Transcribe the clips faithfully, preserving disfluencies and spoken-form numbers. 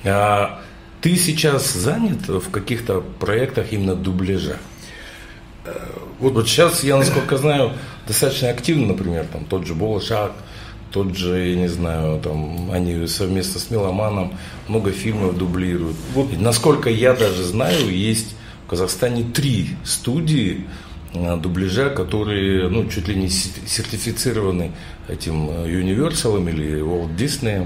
А ты сейчас занят в каких-то проектах именно дубляжа? Вот, вот сейчас, я, насколько знаю, достаточно активно, например, там тот же Болошак, тот же, я не знаю, там они совместно с Меломаном много фильмов дублируют. Вот. И, насколько я даже знаю, есть в Казахстане три студии дубляжа, которые, ну, чуть ли не сертифицированы этим Universal или Walt Disney.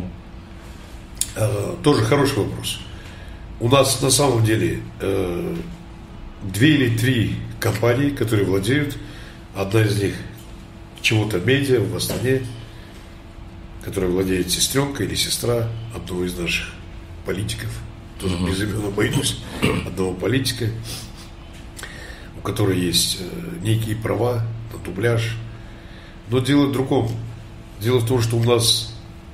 Тоже хороший вопрос. У нас на самом деле э, две или три компании, которые владеют. Одна из них чего-то медиа в Астане, которая владеет сестренка или сестра одного из наших политиков. Тоже uh-huh. без имен обойдусь. Одного политика, у которой есть э, некие права на дубляж. Но дело в другом. Дело в том, что у нас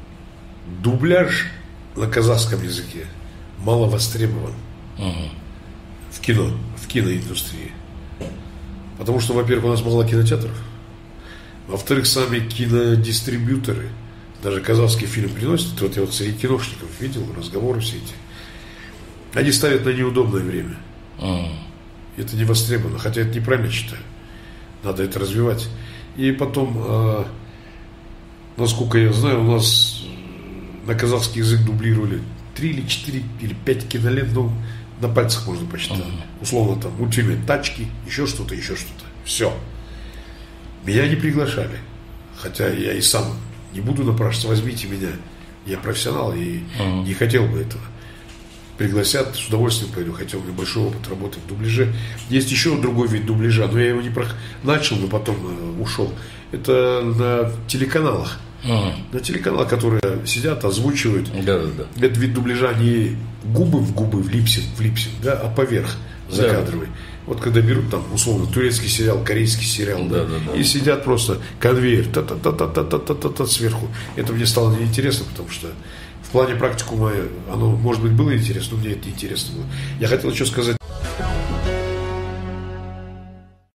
дубляж на казахском языке мало востребован uh-huh. в кино, в киноиндустрии. Потому что, во-первых, у нас мало кинотеатров. Во-вторых, сами кинодистрибьюторы, даже казахский фильм приносят, вот я вот среди киношников видел разговоры все эти, они ставят на неудобное время. Uh-huh. Это не востребовано, хотя это неправильно считаю. Надо это развивать. И потом, э, насколько я знаю, у нас на казахский язык дублировали три или четыре или пять кинолент, ну, на пальцах можно посчитать. Uh-huh. Условно там мультфильмы «Тачки», еще что-то, еще что-то. Все. Меня не приглашали. Хотя я и сам не буду напрашиваться, возьмите меня. Я профессионал и uh-huh. не хотел бы этого. Пригласят, с удовольствием пойду, хотя у меня большой опыт работы в дубляже. Есть еще другой вид дубляжа, но я его не про... начал, но потом э, ушел. Это на телеканалах. Uh-huh. На телеканалах, которые сидят, озвучивают. Да-да-да. Этот вид дубляжа не губы в губы, в липсинг, в липсинг, да, а поверх закадровый. Да. Вот когда берут там, условно, турецкий сериал, корейский сериал, да, да, да, и сидят просто конвейер, та-та-та-та-та-та-та-та сверху. Это мне стало неинтересно, потому что в плане практикума оно, может быть, было интересно, но мне это неинтересно было. Я хотел еще сказать